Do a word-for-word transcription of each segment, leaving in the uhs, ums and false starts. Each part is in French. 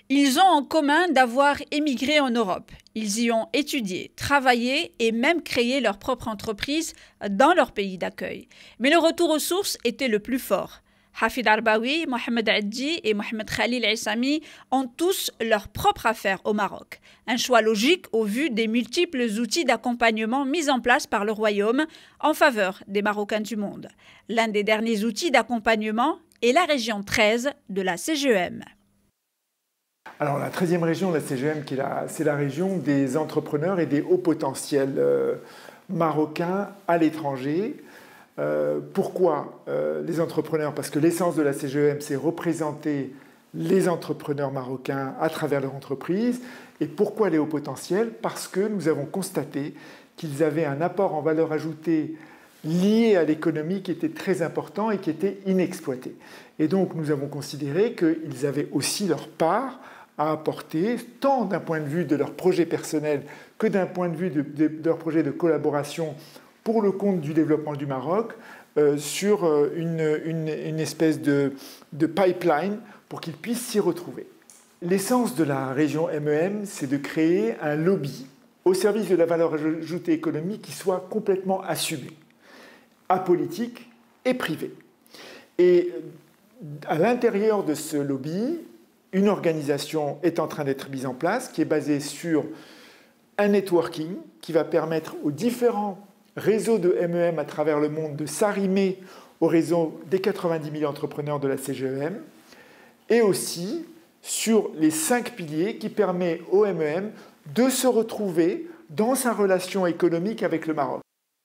Ils ont en commun d'avoir émigré en Europe. Ils y ont étudié, travaillé et même créé leur propre entreprise dans leur pays d'accueil. Mais le retour aux sources était le plus fort. Hafid Arbaoui, Mohamed Adji et Mohamed Khalil Issami ont tous leur propre affaire au Maroc. Un choix logique au vu des multiples outils d'accompagnement mis en place par le Royaume en faveur des Marocains du monde. L'un des derniers outils d'accompagnement est la région treize de la C G E M. Alors la treizième région de la C G E M, c'est la région des entrepreneurs et des hauts potentiels euh, marocains à l'étranger. Euh, pourquoi euh, les entrepreneurs? Parce que l'essence de la C G E M, c'est représenter les entrepreneurs marocains à travers leur entreprise. Et pourquoi les hauts potentiels? Parce que nous avons constaté qu'ils avaient un apport en valeur ajoutée lié à l'économie qui était très important et qui était inexploité. Et donc nous avons considéré qu'ils avaient aussi leur part à apporter, tant d'un point de vue de leur projet personnel que d'un point de vue de, de, de leur projet de collaboration pour le compte du développement du Maroc, euh, sur une, une, une espèce de, de pipeline pour qu'ils puissent s'y retrouver. L'essence de la région M E M, c'est de créer un lobby au service de la valeur ajoutée économique qui soit complètement assumé, apolitique et privé. Et à l'intérieur de ce lobby, une organisation est en train d'être mise en place qui est basée sur un networking qui va permettre aux différents réseaux de M E M à travers le monde de s'arrimer au réseau des quatre-vingt-dix mille entrepreneurs de la C G E M et aussi sur les cinq piliers qui permettent au M E M de se retrouver dans sa relation économique avec le Maroc.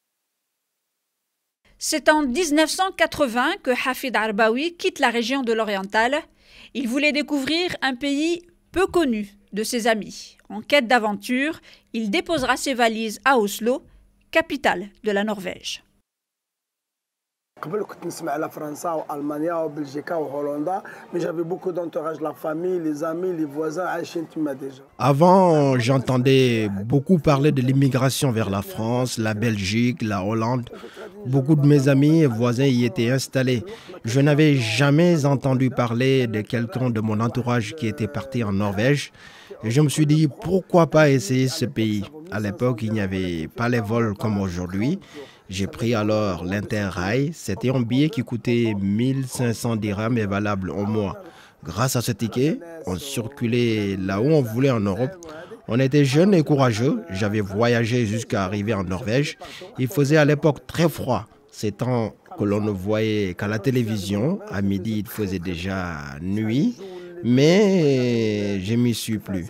C'est en mille neuf cent quatre-vingts que Hafid Arbaoui quitte la région de l'Oriental. Il voulait découvrir un pays peu connu de ses amis. En quête d'aventure, il déposera ses valises à Oslo, capitale de la Norvège. قبل كنت نسمع على فرنسا والمانيا وبلجيكا وهولندا mais j'avais beaucoup d'entourage, la famille, les amis, les voisins عايشين تما déjà. Avant, j'entendais beaucoup parler de l'immigration vers la France, la Belgique, la Hollande. Beaucoup de mes amis et voisins y étaient installés. Je n'avais jamais entendu parler de quelqu'un de mon entourage qui était parti en Norvège. Et je me suis dit, pourquoi pas essayer ce pays? À l'époque, il n'y avait pas les vols comme aujourd'hui. J'ai pris alors l'Interrail. C'était un billet qui coûtait mille cinq cents dirhams et valable un mois. Grâce à ce ticket, on circulait là où on voulait en Europe. On était jeunes et courageux. J'avais voyagé jusqu'à arriver en Norvège. Il faisait à l'époque très froid. C'est temps que l'on ne voyait qu'à la télévision. À midi, il faisait déjà nuit. Mais je m'y suis plu.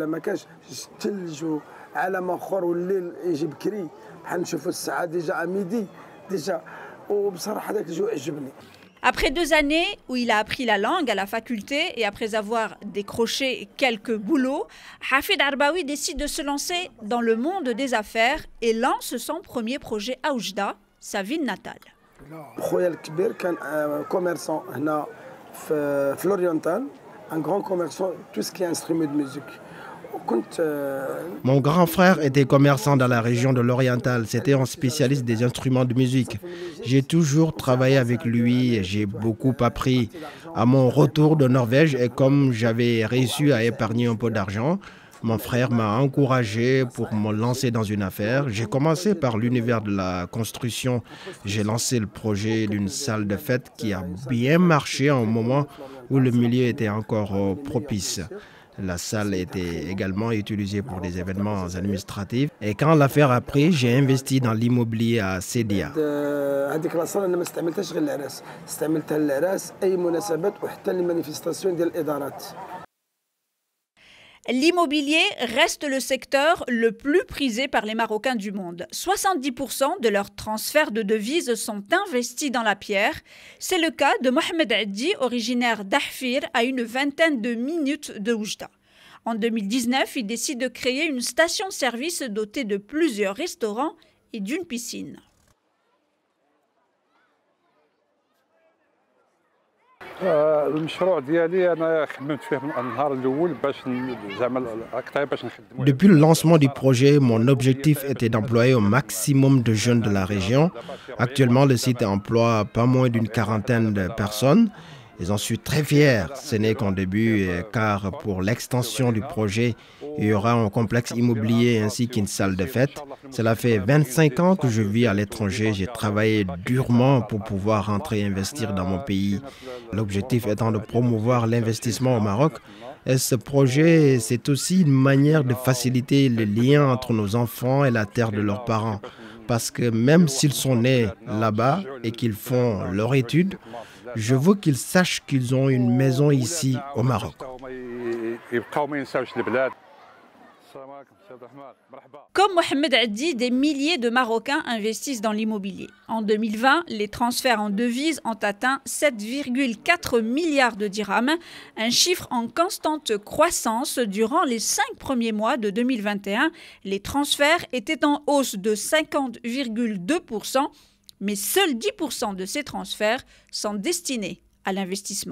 Après deux années où il a appris la langue à la faculté et après avoir décroché quelques boulots, Hafid Arbaoui décide de se lancer dans le monde des affaires et lance son premier projet à Oujda, sa ville natale. Un grand commerçant, tout ce qui est instrument de musique. Mon grand frère était commerçant dans la région de l'Oriental. C'était un spécialiste des instruments de musique. J'ai toujours travaillé avec lui et j'ai beaucoup appris. À mon retour de Norvège, et comme j'avais réussi à épargner un peu d'argent, mon frère m'a encouragé pour me lancer dans une affaire. J'ai commencé par l'univers de la construction. J'ai lancé le projet d'une salle de fête qui a bien marché à un moment où le milieu était encore propice. La salle était également utilisée pour des événements administratifs. Et quand l'affaire a pris, j'ai investi dans l'immobilier à Sedia. L'immobilier reste le secteur le plus prisé par les Marocains du monde. soixante-dix pour cent de leurs transferts de devises sont investis dans la pierre. C'est le cas de Mohamed Adji, originaire d'Ahfir, à une vingtaine de minutes de Oujda. En deux mille dix-neuf, il décide de créer une station-service dotée de plusieurs restaurants et d'une piscine. Depuis le lancement du projet, mon objectif était d'employer au maximum de jeunes de la région. Actuellement, le site emploie pas moins d'une quarantaine de personnes. Et j'en suis très fier. Ce n'est qu'en début, car pour l'extension du projet, il y aura un complexe immobilier ainsi qu'une salle de fête. Cela fait vingt-cinq ans que je vis à l'étranger. J'ai travaillé durement pour pouvoir rentrer et investir dans mon pays. L'objectif étant de promouvoir l'investissement au Maroc. Et ce projet, c'est aussi une manière de faciliter le lien entre nos enfants et la terre de leurs parents. Parce que même s'ils sont nés là-bas et qu'ils font leur étude, je veux qu'ils sachent qu'ils ont une maison ici au Maroc. Comme Mohamed Addi, des milliers de Marocains investissent dans l'immobilier. En deux mille vingt, les transferts en devises ont atteint sept virgule quatre milliards de dirhams, un chiffre en constante croissance durant les cinq premiers mois de deux mille vingt et un. Les transferts étaient en hausse de cinquante virgule deux pour cent, mais seuls dix pour cent de ces transferts sont destinés à l'investissement.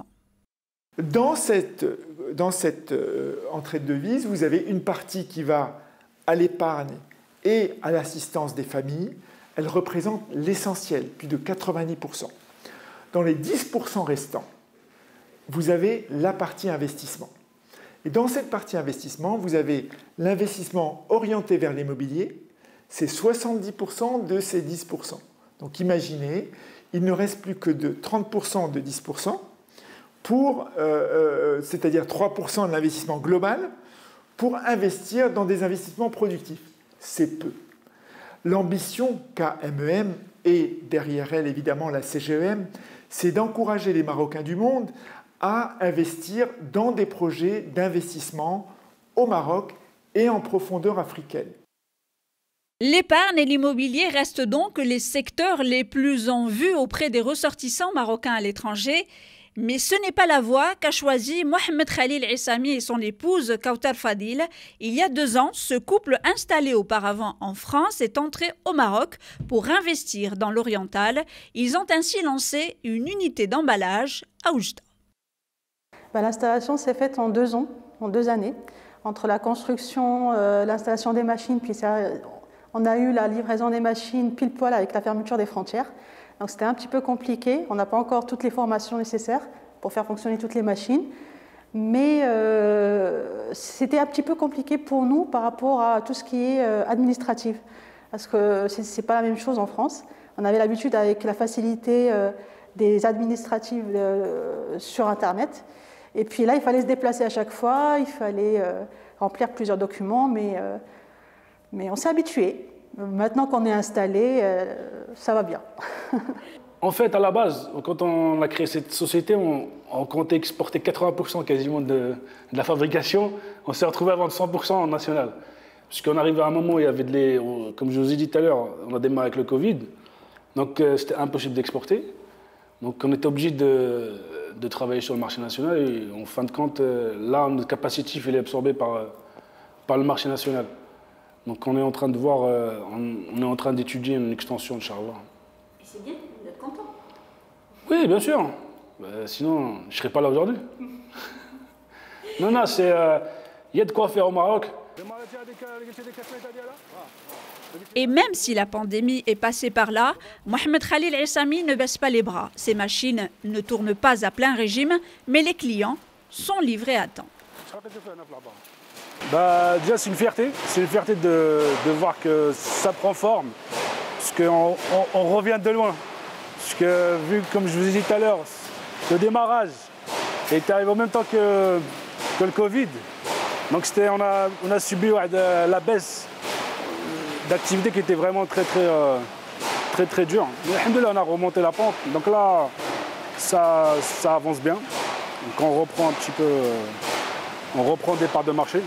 Dans cette, dans cette euh, entrée de devises, vous avez une partie qui va à l'épargne et à l'assistance des familles. Elle représente l'essentiel, plus de quatre-vingt-dix pour cent. Dans les dix pour cent restants, vous avez la partie investissement. Et dans cette partie investissement, vous avez l'investissement orienté vers l'immobilier, c'est soixante-dix pour cent de ces dix pour cent. Donc imaginez, il ne reste plus que de trente pour cent de dix pour cent, pour, euh, euh, c'est-à-dire trois pour cent de l'investissement global, pour investir dans des investissements productifs. C'est peu. L'ambition qu'a M E M, et derrière elle évidemment la C G E M, c'est d'encourager les Marocains du monde à investir dans des projets d'investissement au Maroc et en profondeur africaine. L'épargne et l'immobilier restent donc les secteurs les plus en vue auprès des ressortissants marocains à l'étranger. Mais ce n'est pas la voie qu'a choisi Mohamed Khalil Issami et son épouse Kautar Fadil. Il y a deux ans, ce couple installé auparavant en France est entré au Maroc pour investir dans l'oriental. Ils ont ainsi lancé une unité d'emballage à Oujda. Ben, l'installation s'est faite en deux ans, en deux années. Entre la construction, euh, l'installation des machines, puis ça, on a eu la livraison des machines pile poil avec la fermeture des frontières. Donc c'était un petit peu compliqué, on n'a pas encore toutes les formations nécessaires pour faire fonctionner toutes les machines, mais euh, c'était un petit peu compliqué pour nous par rapport à tout ce qui est euh, administratif, parce que ce n'est pas la même chose en France. On avait l'habitude avec la facilité euh, des administratifs euh, sur Internet, et puis là il fallait se déplacer à chaque fois, il fallait euh, remplir plusieurs documents, mais, euh, mais on s'est habitué. Maintenant qu'on est installé, euh, ça va bien. En fait, à la base, quand on a créé cette société, on, on comptait exporter quatre-vingts pour cent quasiment de, de la fabrication. On s'est retrouvé à vendre cent pour cent en national. Puisqu'on arrivait à un moment où il y avait de les, comme je vous ai dit tout à l'heure, on a démarré avec le Covid. Donc euh, c'était impossible d'exporter. Donc on était obligé de, de travailler sur le marché national. Et en fin de compte, euh, là, notre capacité il est absorbé par, par le marché national. Donc on est en train de voir, euh, on, on est en train d'étudier une extension, Inch'Allah. Et c'est bien, vous êtes content? Oui, bien sûr. Bah, sinon, je ne serais pas là aujourd'hui. non, non, c'est, il euh, y a de quoi faire au Maroc. Et même si la pandémie est passée par là, Mohamed Khalil Issami ne baisse pas les bras. Ses machines ne tournent pas à plein régime, mais les clients sont livrés à temps. Bah, déjà, c'est une fierté. C'est une fierté de, de voir que ça prend forme. Parce qu'on on, on revient de loin. Parce que, vu comme je vous ai dit tout à l'heure, le démarrage est arrivé en même temps que, que le Covid. Donc on a, on a subi ouais, de, la baisse d'activité qui était vraiment très très, euh, très, très dure. Mais alhamdoulilah, on a remonté la pente. Donc là, ça, ça avance bien. Donc on reprend un petit peu, euh, on reprend des parts de marché.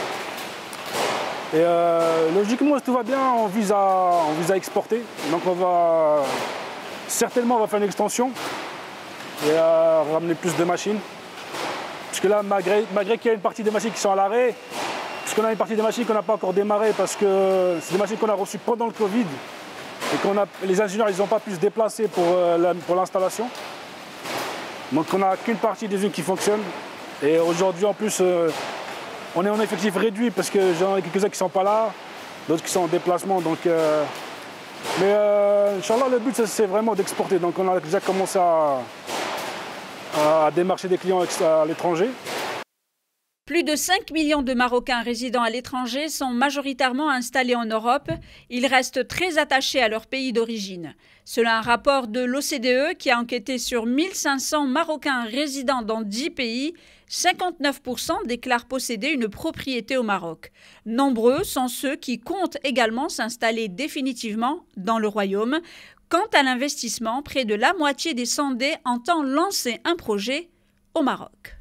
Et euh, logiquement, si tout va bien, on vise, à, on vise à exporter. Donc on va, certainement, on va faire une extension et euh, ramener plus de machines. Parce que là, malgré, malgré qu'il y a une partie des machines qui sont à l'arrêt, puisqu'on a une partie des machines qu'on n'a pas encore démarré parce que c'est des machines qu'on a reçues pendant le Covid et qu'on a, les ingénieurs n'ont pas pu se déplacer pour, euh, pour l'installation. Donc on n'a qu'une partie des unes qui fonctionne. Et aujourd'hui, en plus, euh, on est en effectif réduit parce que j'en ai quelques-uns qui ne sont pas là, d'autres qui sont en déplacement. Donc, euh, mais euh, Inch'Allah, le but, c'est vraiment d'exporter. Donc on a déjà commencé à, à démarcher des clients à l'étranger. Plus de cinq millions de Marocains résidant à l'étranger sont majoritairement installés en Europe. Ils restent très attachés à leur pays d'origine. Selon un rapport de l'O C D E qui a enquêté sur mille cinq cents Marocains résidant dans dix pays, cinquante-neuf pour cent déclarent posséder une propriété au Maroc. Nombreux sont ceux qui comptent également s'installer définitivement dans le royaume. Quant à l'investissement, près de la moitié des sondés entend lancer un projet au Maroc.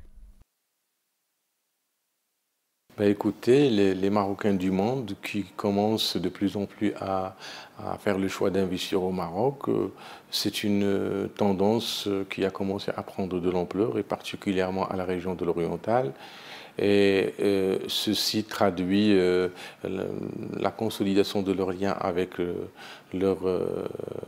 Ben écoutez, les, les Marocains du monde qui commencent de plus en plus à, à faire le choix d'investir au Maroc, euh, c'est une tendance qui a commencé à prendre de l'ampleur, et particulièrement à la région de l'Oriental. Et euh, ceci traduit euh, la, la consolidation de leurs liens avec euh, leur, euh,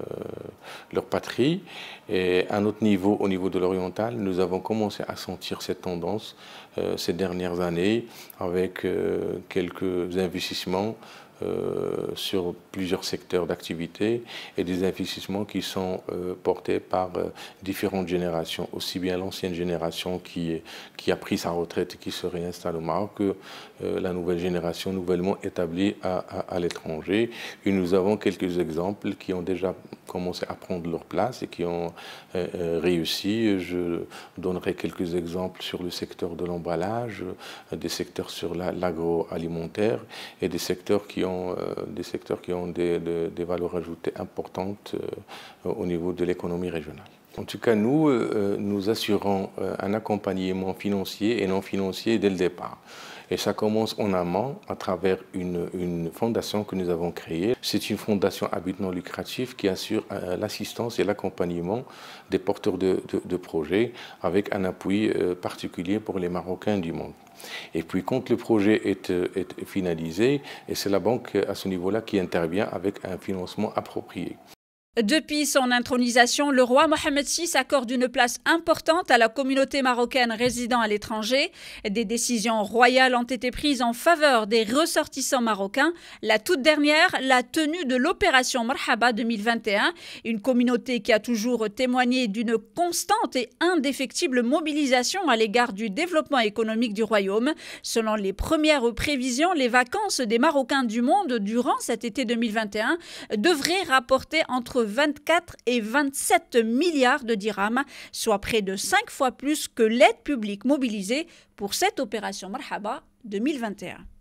leur patrie. Et à notre niveau, au niveau de l'oriental, nous avons commencé à sentir cette tendance euh, ces dernières années avec euh, quelques investissements Euh, sur plusieurs secteurs d'activité et des investissements qui sont euh, portés par euh, différentes générations, aussi bien l'ancienne génération qui, qui a pris sa retraite et qui se réinstalle au Maroc que euh, la nouvelle génération nouvellement établie à, à, à l'étranger. Et nous avons quelques exemples qui ont déjà commencé à prendre leur place et qui ont euh, réussi. Je donnerai quelques exemples sur le secteur de l'emballage, des secteurs sur la, l'agroalimentaire et des secteurs qui ont des secteurs qui ont des, des, des valeurs ajoutées importantes euh, au niveau de l'économie régionale. En tout cas, nous, euh, nous assurons euh, un accompagnement financier et non financier dès le départ. Et ça commence en amont à travers une, une fondation que nous avons créée. C'est une fondation à but non lucratif qui assure euh, l'assistance et l'accompagnement des porteurs de, de, de projets avec un appui euh, particulier pour les Marocains du monde. Et puis quand le projet est, est finalisé, et c'est la banque à ce niveau-là qui intervient avec un financement approprié. Depuis son intronisation, le roi Mohamed six accorde une place importante à la communauté marocaine résidant à l'étranger. Des décisions royales ont été prises en faveur des ressortissants marocains. La toute dernière, la tenue de l'opération Marhaba deux mille vingt et un, une communauté qui a toujours témoigné d'une constante et indéfectible mobilisation à l'égard du développement économique du royaume. Selon les premières prévisions, les vacances des Marocains du monde durant cet été deux mille vingt et un devraient rapporter entre vingt-quatre et vingt-sept milliards de dirhams, soit près de cinq fois plus que l'aide publique mobilisée pour cette opération Marhaba deux mille vingt et un.